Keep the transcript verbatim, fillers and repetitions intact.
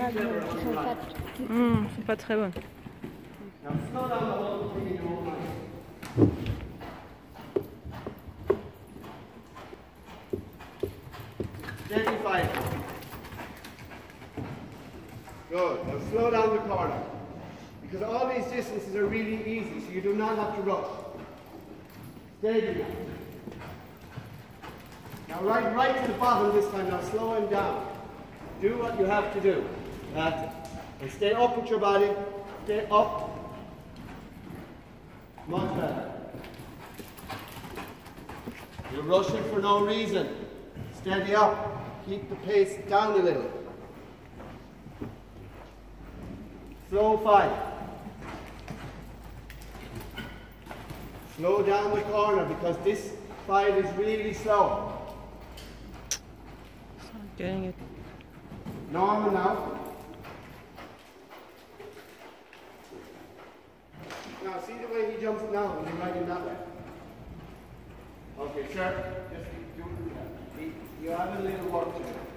vagues qui sont pas... Mmh, sont pas très bonnes. Steady five. Good. Now slow down the corner. Because all these distances are really easy, so you do not have to rush. Steady now. Now right, right to the bottom this time. Now slow him down. Do what you have to do. That's it. And stay up with your body. Stay up. Much better. You're rushing for no reason. Steady up. Keep the pace down a little. Slow five. Slow down the corner because this five is really slow. Getting it. Normal now. Now see the way he jumps now when you're riding that way. Okay, sir. Just do that. You have a little work to do.